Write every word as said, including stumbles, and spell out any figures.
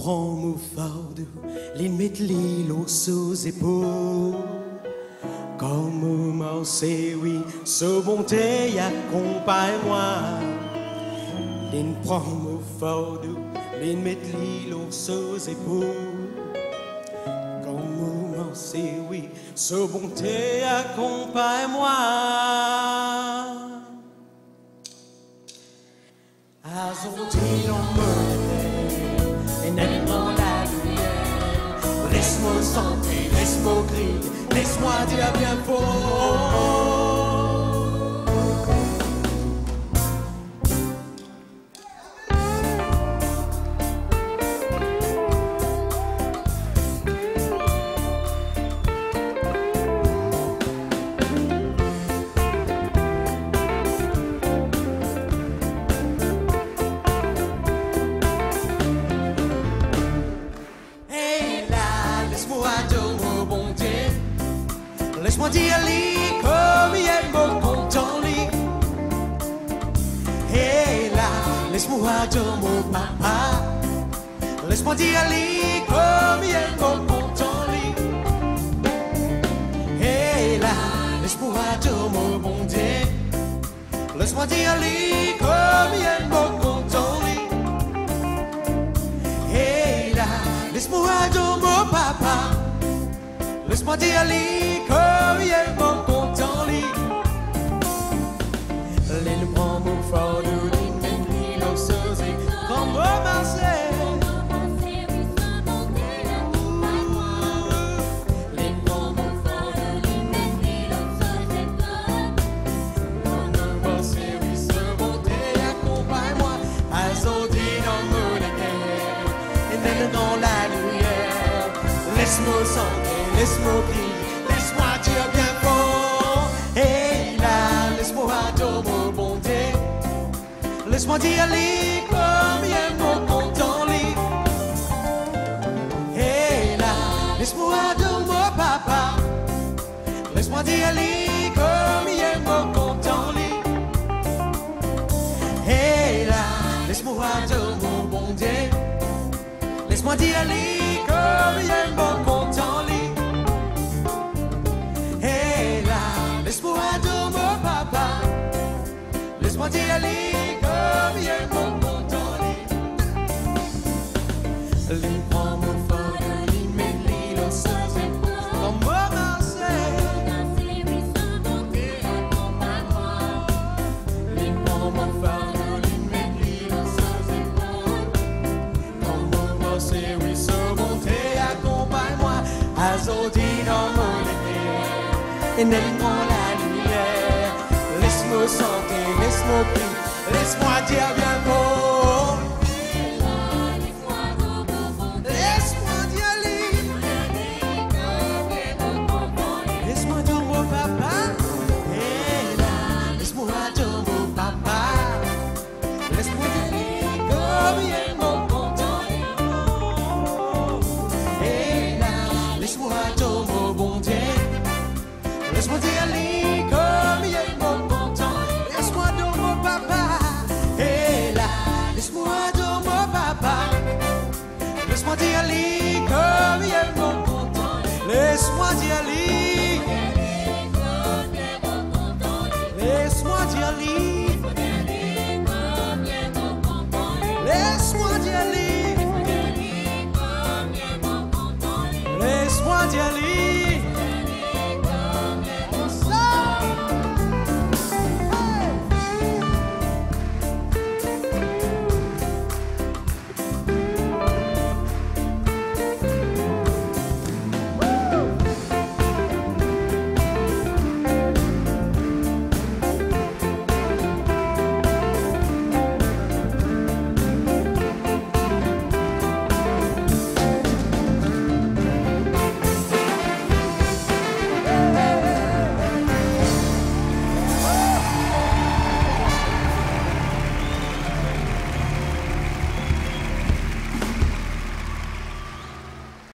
prend mon fardeau, les met l'îlot sous épaules. Comme moi, c'est oui, ce bonté accompagne-moi. Les prend mon fardeau, les met l'îlot sous épaules. Comme moi, c'est oui, ce bonté accompagne-moi. Azonti dans mon et n'aime dans la lumière. Laisse-moi sentir, laisse-moi crier, laisse-moi dire bien fort. Laisse-moi dire lui comme il est mon content lui. Et là, laisse-moi dire mon papa. Laisse-moi dire lui comme il est mon content lui. Et là, laisse-moi dire mon bon Dieu. Laisse-moi dire lui comme il est mon content lui. Et là, laisse-moi dire mon papa. Laisse-moi dire lui comme il est bon content lui. Les prend mon fardeau, les mêmes lui l'ont saisi comme au marché. Les prend mon fardeau, les mêmes lui l'ont saisi comme au marché. Oui, ce bonté accompagne-moi. Azonti dans mon équerre et même dans la lumière. Laisse-moi sentir. Laisse-moi crier, laisse-moi dire bien fort. Et là, laisse-moi adorer mon bonté. Laisse-moi dire lui comme il est mon content lui. Et là, laisse-moi adorer mon papa. Laisse-moi dire lui comme il est mon content lui. Et là, laisse-moi adorer mon bon Dieu. Laisse-moi dire lui comme il est mon content lui. Laisse-moi adorer mon papa. Laisse-moi dire lui comme il est mon content lui. Lui prend mon fardeau, lui met lui dans ses épaules. Comme moi marcher. Lui prend mon fardeau, lui met lui dans ses épaules. Comme moi marcher, oui, ce bonté accompagne-moi. Azonti dans mon équerre et n'aime dans la lumière. Laisse-moi chanter, laisse-moi prier, laisse-moi dire bien fort. Laisse-moi dire lui. Laisse-moi dire mon papa. Et là, laisse-moi dire mon papa. Laisse-moi dire lui comme il est mon content. Et là, laisse-moi dire mon bon Dieu. Laisse-moi dire lui comme il est mon content. Laisse-moi dire mon papa. Et là, laisse-moi dire mon papa. Laisse-moi dire lui comme il est mon content. Laisse-moi dire lui. Laisse-moi dire lui. Laisse-moi dire lui. Laisse-moi dire lui.